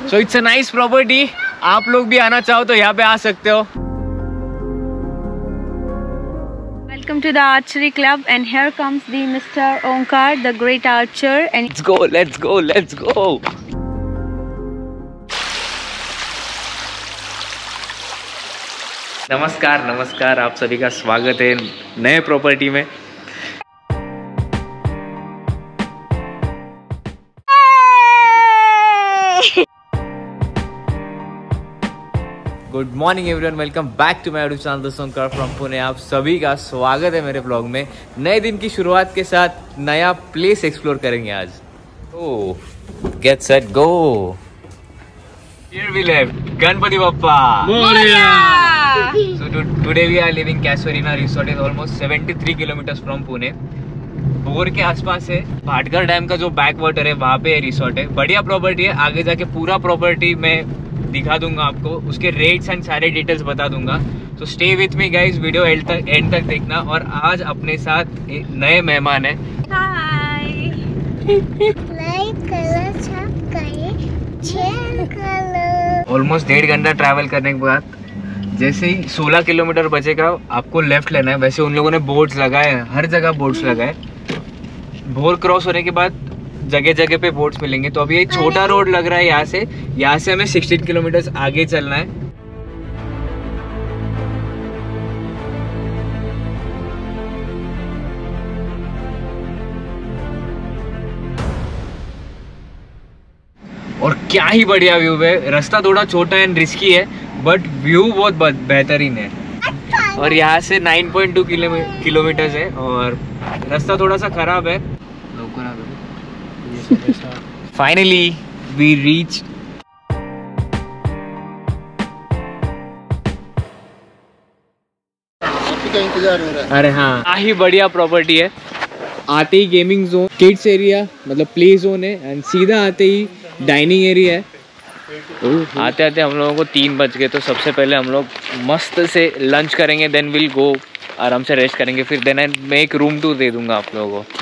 So it's a nice property. आप लोग भी आना चाहो तो यहाँ पे आ सकते हो। Welcome to the archery club, and here comes the Mr. Onkar, the great archer. And let's go, let's go, let's go. नमस्कार नमस्कार, आप सभी का स्वागत है नए प्रॉपर्टी में। Good morning everyone, welcome back to my YouTube channel दोस्तों ओंकार फ्रॉम पुणे। आप सभी का स्वागत है मेरे ब्लॉग में। नए दिन की शुरुआत के साथ नया प्लेस एक्सप्लोर करेंगे आज। Oh, get set go. Here we live Ganpati Bappa Morya. So today we are living Casuarina Resort is almost 73 kilometers from Pune। भोर के आसपास है। भाटगर डैम का जो बैक वाटर है वहाँ पे रिसोर्ट है। बढ़िया प्रॉपर्टी है। आगे जाके पूरा प्रॉपर्टी मैं दिखा दूंगा आपको, उसके रेट्स एंड सारे डिटेल्स बता दूंगा। तो stay with me guys, video end तक देखना। और आज अपने साथ एक नए मेहमान है। ऑलमोस्ट 1.5 घंटा ट्रैवल करने के बाद जैसे ही 16 किलोमीटर बचेगा आपको लेफ्ट लेना है। वैसे उन लोगों ने बोर्ड्स लगाए हैं, हर जगह बोर्ड्स लगाए। भोर क्रॉस होने के बाद जगह जगह पे बोर्ड्स मिलेंगे। तो अभी ये छोटा रोड लग रहा है। यहाँ से हमें 16 किलोमीटर आगे चलना है। और क्या ही बढ़िया व्यू है। रास्ता थोड़ा छोटा एंड रिस्की है बट व्यू बहुत बेहतरीन है। और यहाँ से 9.2 किलोमीटर है और रास्ता थोड़ा सा खराब है। Finally we reach. इंतजार हो रहा है। अरे हाँ, क्या ही बढ़िया प्रॉपर्टी है। आते ही गेमिंग जोन, किड्स एरिया मतलब प्ले जोन है एंड सीधा आते ही डाइनिंग एरिया है। आते आते हम लोगों को 3 बज गए। तो सबसे पहले हम लोग मस्त से लंच करेंगे, देन विल गो आराम से रेस्ट करेंगे। फिर देन मैं एक रूम टूर दे दूंगा आप लोगों को।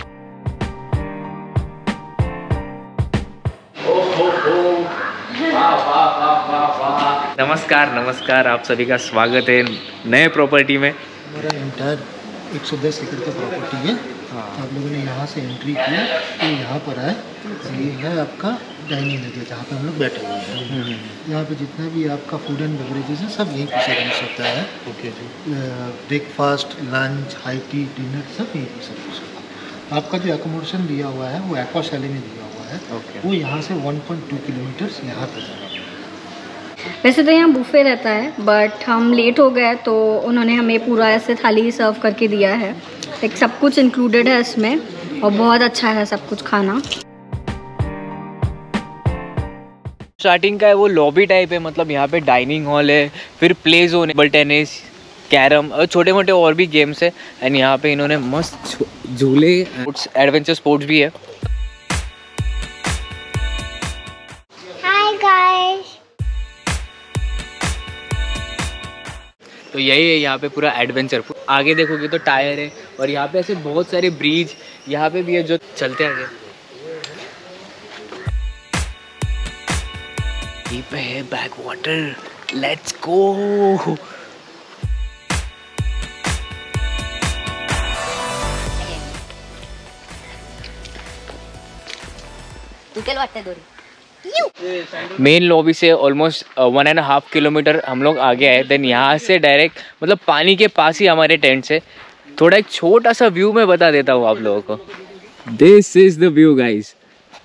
नमस्कार नमस्कार, आप सभी का स्वागत है नए प्रॉपर्टी में। हमारा इंटायर 110 एकड़ का प्रॉपर्टी है। हाँ। आप लोगों ने यहाँ से एंट्री की तो यहाँ पर आए। ये है आपका डाइनिंग एरिया जहाँ पे हम लोग बैठे हुए हैं। यहाँ पे जितना भी आपका फूड एंड बेवरेजेस है सब यहीं पर सर्विस होता है। ओके जी। Breakfast, lunch, high tea, dinner सब यहीं पर सर्विस होता है। आपका जो एकोमोडेशन दिया हुआ है वो एक्वा शैली में दिया हुआ है। वो यहाँ से 1.2 किलोमीटर्स यहाँ पर है। वैसे तो यहाँ बुफे रहता है बट हम लेट हो गए तो उन्होंने हमें पूरा ऐसे थाली सर्व करके दिया है। एक सब कुछ इंक्लूडेड है इसमें और बहुत अच्छा है सब कुछ खाना। स्टार्टिंग का है वो लॉबी टाइप है, मतलब यहाँ पे डाइनिंग हॉल है, फिर प्ले जोन है, टेबल टेनिस, कैरम और छोटे मोटे और भी गेम्स है। एंड यहाँ पे इन्होंने मस्त झूले, एडवेंचर स्पोर्ट्स भी है। Hi guys. तो यही है यहाँ पे पूरा एडवेंचर। आगे देखोगे तो टायर है और यहाँ पे ऐसे बहुत सारे ब्रिज यहाँ पे भी है जो चलते आगे। ये पे है backwater, let's go. Main lobby से ऑलमोस्ट 1.5 किलोमीटर हम लोग आगे आए। देन यहाँ से डायरेक्ट मतलब पानी के पास ही हमारे टेंट से। थोड़ा एक छोटा सा व्यू मैं बता देता हूँ आप लोगों को। This is the view guys.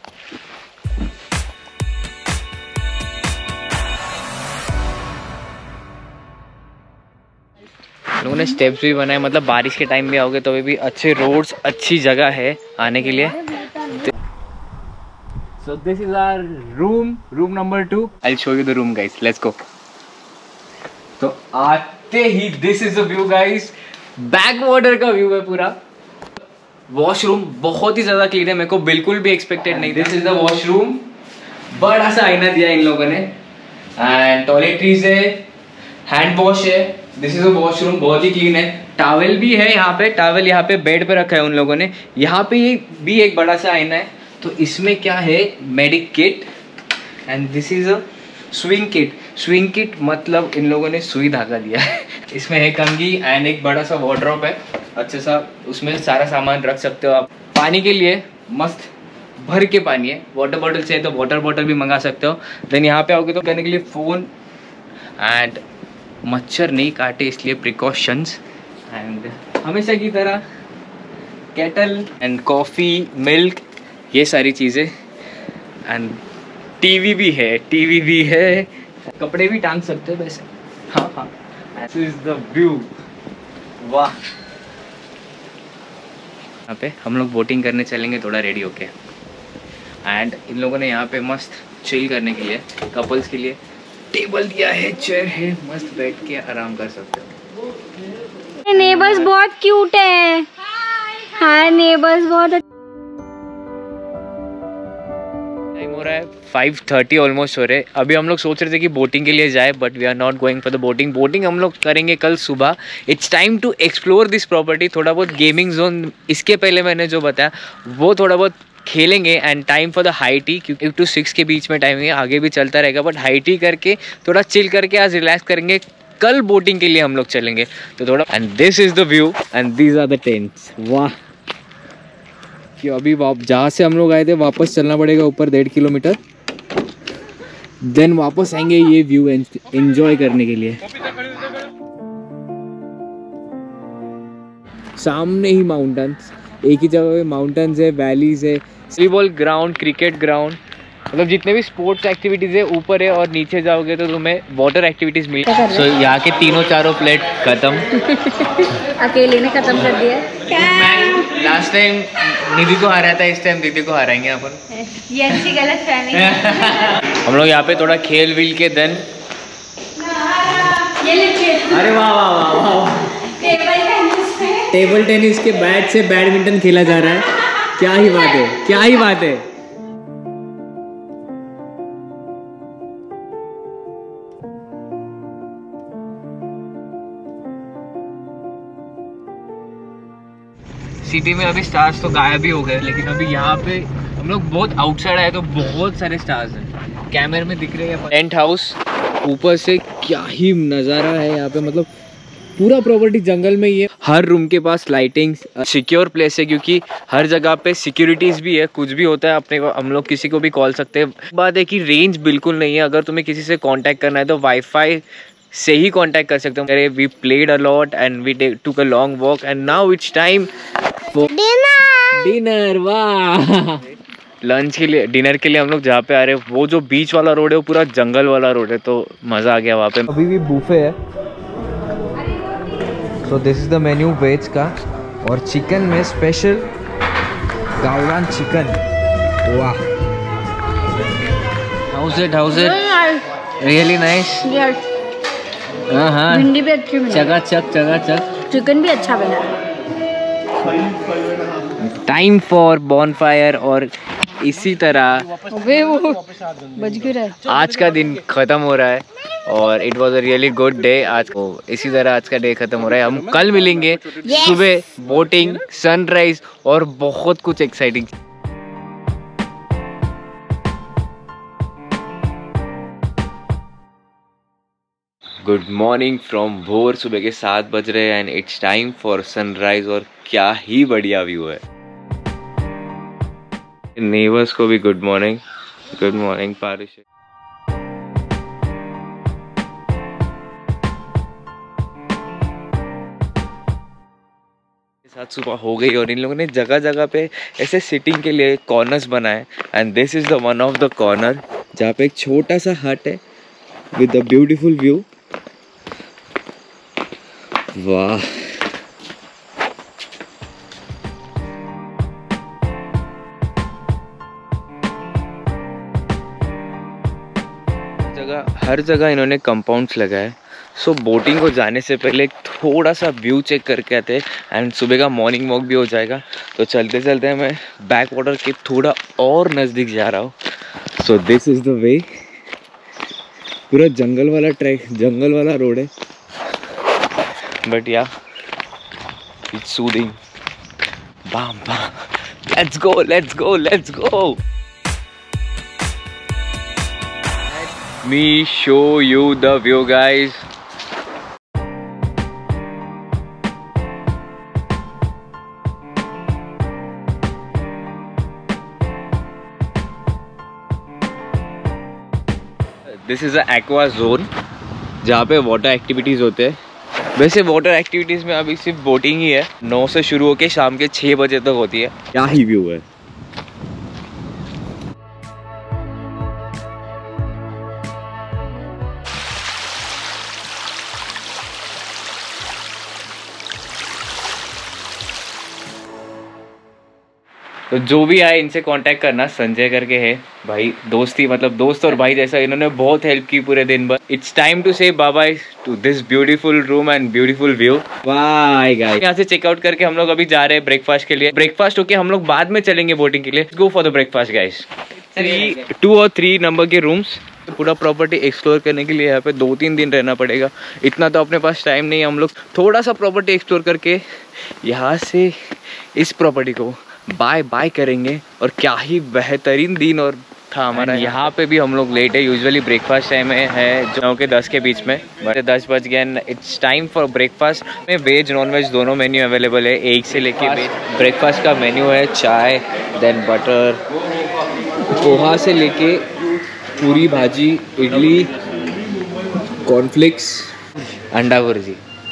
लोगों ने स्टेप्स भी बनाए, मतलब बारिश के टाइम भी आओगे तो भी अच्छे रोड्स, अच्छी जगह है आने के लिए। So this is our room number 2. I'll show you the room guys. Let's go. तो आते ही this is the view guys. Backwater का व्यू है पूरा। वॉशरूम बहुत ही ज्यादा क्लीन है, मेरे को बिल्कुल भी एक्सपेक्टेड नहीं। दिस इज द वॉशरूम, बड़ा सा आईना दिया इन लोगों ने एंड टॉयलेटरीज है, हैंड वॉश है। दिस इज अ वॉशरूम, बहुत ही क्लीन है। टॉवल भी है यहाँ पे, टॉवल यहाँ पे बेड पे रखा है उन लोगों ने। यहाँ पे ये भी एक बड़ा सा आईना है। तो इसमें क्या है, medic kit, and this is a swing kit. Swing kit मतलब इन लोगों ने सुई धागा दिया है। इसमें है कंघी एंड एक बड़ा सा वार्डरोब है अच्छा सा, उसमें सारा सामान रख सकते हो आप। पानी के लिए मस्त भर के पानी है, वाटर बॉटल चाहिए तो वाटर बॉटल भी मंगा सकते हो। देन यहाँ पे आओगे तो करने के लिए फ़ोन एंड मच्छर नहीं काटे इसलिए प्रिकॉशंस, एंड हमेशा की तरह केटल एंड कॉफ़ी मिल्क ये सारी चीज़ें, एंड टीवी भी है, कपड़े भी टांग सकते हो वैसे। हाँ, दिस इज द व्यू। वाह, यहाँ पे हम लोग बोटिंग करने चलेंगे थोड़ा रेडी होके। एंड इन लोगों ने यहाँ पे मस्त चिल करने के लिए कपल्स के लिए टेबल दिया है, चेयर है, मस्त बैठ के आराम कर सकते हो। नेबर्स बहुत क्यूट है। हाय नेबर्स, बहुत टाइम हो रहा है 5:30 ऑलमोस्ट हो रहे। अभी हम लोग सोच रहे थे कि बोटिंग के लिए जाए, but we are not going for the boating. Boating हम लोग करेंगे कल सुबह। It's time to explore this property. थोड़ा बहुत गेमिंग जोन इसके पहले मैंने जो बताया वो थोड़ा बहुत खेलेंगे, and time for the high tea, क्योंकि 8 to 6 के बीच में टाइम है, आगे भी चलता रहेगा, बट हाई टी करके थोड़ा चिल करके आज रिलैक्स करेंगे। कल बोटिंग के लिए हम लोग चलेंगे तो थोड़ा। And this is the view and these are the tents. वाह, कि अभी जहाँ से हम लोग आए थे वापस चलना पड़ेगा ऊपर 1.5 किलोमीटर, देन वापस आएंगे ये व्यू एंजॉय करने के लिए। सामने ही माउंटेन्स, एक ही जगह पे माउंटेन्स है, वैलीज है, वॉलीबॉल ग्राउंड, क्रिकेट ग्राउंड, मतलब जितने भी स्पोर्ट्स एक्टिविटीज़ है ऊपर है, और नीचे जाओगे तो तुम्हें वाटर एक्टिविटीज़ मिल। सो यहाँ के 3-4 प्लेट खत्म। अकेले ने खत्म कर दिया। मैं लास्ट टाइम निधि को हराया था, इस टाइम दीदी को हराएंगे अपन। ये अच्छी गलत फहमी। हम लोग यहाँ पे थोड़ा खेल विल के देन। ये लीजिए। अरे वाह वाह वाह वाह, टेबल टेनिस के बैट से बैडमिंटन खेला जा रहा है। क्या ही बात है, क्या ही बात है। सिटी में अभी स्टार्स तो गायब ही हो गए, लेकिन अभी यहाँ पे हम लोग बहुत आउटसाइड आए तो बहुत सारे स्टार्स हैं, कैमरे में दिख रहे हैं। टेंट हाउस ऊपर से क्या ही नज़ारा है यहाँ पे, मतलब पूरा प्रॉपर्टी जंगल में ही है। हर रूम के पास लाइटिंग, सिक्योर प्लेस है क्योंकि हर जगह पे सिक्योरिटीज़ भी है, कुछ भी होता है अपने को हम लोग किसी को भी कॉल सकते हैं। बात है कि रेंज बिल्कुल नहीं है, अगर तुम्हें किसी से कांटेक्ट करना है तो वाईफाई से ही कांटेक्ट कर सकते हो। अरे we played a lot and we took a long walk and now it's time for dinner. वाह, लंच के लिए, डिनर के लिए हम लोग जहाँ पे आ रहे हैं वो जो बीच वाला रोड है वो पूरा जंगल वाला रोड है, तो मज़ा आ गया वहाँ पे। अभी भी बूफे है। So this is the menu veg का, और चिकन में स्पेशल गावरान चिकन। वाह, हाउस इट रियली नाइस। हाँ, भिंडी भी अच्छी बनी, चकाचक। चिकन भी अच्छा बना। टाइम फॉर बॉनफायर, और इसी तरह वो बज क्यों रहा है? आज का दिन खत्म हो रहा है, और it was a really good day. आज को इसी तरह आज का डे खत्म हो रहा है। हम कल मिलेंगे सुबह, बोटिंग, सनराइज और बहुत कुछ एक्साइटिंग। गुड मॉर्निंग फ्रॉम भोर, सुबह के 7 बज रहे हैं and it's time for sunrise, और क्या ही बढ़िया व्यू है। नेबर्स को भी गुड मॉर्निंग। गुड मॉर्निंग पारिश। साथ सुबह हो गई, और इन लोगों ने जगह जगह पे ऐसे सिटिंग के लिए कॉर्नर्स बनाए, and this is the one of the corner जहाँ पे एक छोटा सा हट है विद द ब्यूटीफुल व्यू। वाह, हर जगह इन्होंने कंपाउंड्स लगाए। सो बोटिंग को जाने से पहले थोड़ा सा व्यू चेक करके आते हैं, एंड सुबह का मॉर्निंग वॉक भी हो जाएगा। तो चलते चलते मैं बैक वाटर के थोड़ा और नज़दीक जा रहा हूँ। So this is the way, पूरा जंगल वाला ट्रैक, जंगल वाला रोड है, बट या इट्स सूदिंग। बाम बाम, let's go let's go let's go. me show you the view, guys. This is a aqua zone जहाँ पे वाटर एक्टिविटीज़ होते हैं। वैसे वाटर एक्टिविटीज़ में अभी सिर्फ बोटिंग ही है, 9 से शुरू होके शाम के 6 बजे तक होती है। क्या ही व्यू है। तो जो भी आए इनसे कांटेक्ट करना, संजय करके है भाई, दोस्ती मतलब दोस्त और भाई जैसा, इन्होंने बहुत हेल्प की पूरे दिन भर। It's time to say bye bye to this beautiful room and beautiful view. Bye guys. यहाँ से चेकआउट करके हम लोग अभी जा रहे हैं ब्रेकफास्ट के लिए। ब्रेकफास्ट होके हम लोग बाद में चलेंगे बोटिंग के लिए। Go for the breakfast guys. 2 और 3 नंबर के रूम्स। पूरा प्रॉपर्टी एक्सप्लोर करने के लिए यहाँ पे 2-3 दिन रहना पड़ेगा। इतना तो अपने पास टाइम नहीं है। हम लोग थोड़ा सा प्रॉपर्टी एक्सप्लोर करके यहाँ से इस प्रॉपर्टी को बाय बाय करेंगे। और क्या ही बेहतरीन दिन और था हमारा। यहाँ पे भी हम लोग लेट है। यूजुअली ब्रेकफास्ट टाइम है 9 के 10 के बीच में, बट 10 बज गए। इट्स टाइम फॉर ब्रेकफास्ट में वेज नॉन वेज दोनों मेन्यू अवेलेबल है। एक से लेके ब्रेकफास्ट का मेन्यू है चाय, देन बटर, पोहा से लेके पूरी भाजी, इडली, कॉर्नफ्लेक्स, अंडा भुर्जी।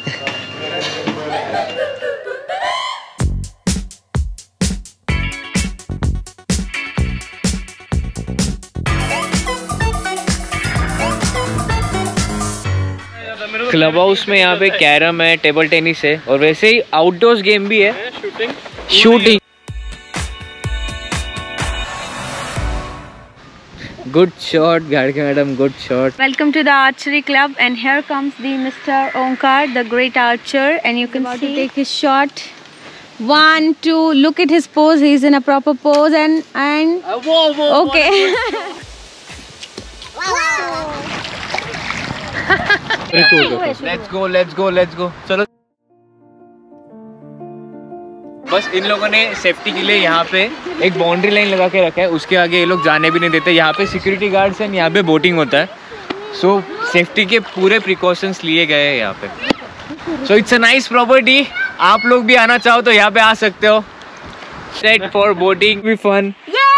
क्लब हाउस में यहाँ पे कैरम है, टेबल टेनिस है और वैसे ही आउटडोर्स गेम भी है, shooting. Good shot, Garika madam, good shot. Welcome to the archery club, and here comes the Mr. Onkar, the great archer, and you can see to take his shot. 1, 2, look at his pose. He's in a proper pose, and Whoa, okay. Let's go. चलो। बस इन लोगों ने safety के लिए यहाँ पे एक boundary line लगा के रखा है, उसके आगे ये लोग जाने भी नहीं देते। यहाँ पे सिक्योरिटी गार्ड्स हैं, यहाँ पे बोटिंग होता है। सो सेफ्टी के पूरे प्रिकॉशंस लिए गए हैं यहाँ पे। So it's a nice property. आप लोग भी आना चाहो तो यहाँ पे आ सकते हो। सेट फॉर बोटिंग भी fun.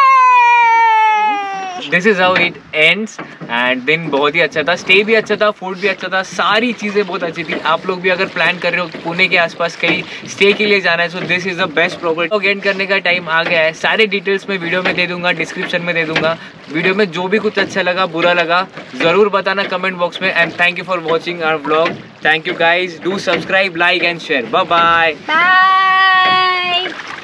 This is how it ends. And दिन बहुत ही अच्छा था, स्टे भी अच्छा था, फूड भी अच्छा था, सारी चीज़ें बहुत अच्छी थी। आप लोग भी अगर प्लान कर रहे हो पुणे के आसपास कहीं स्टे के लिए जाना है, so this is the best property. तो एंड करने का टाइम आ गया है। सारे डिटेल्स मैं वीडियो में दे दूंगा, डिस्क्रिप्शन में दे दूंगा। वीडियो में जो भी कुछ अच्छा लगा, बुरा लगा, ज़रूर बताना कमेंट बॉक्स में। And thank you for watching our vlog. Thank you guys. Do subscribe, like and share. Bye bye.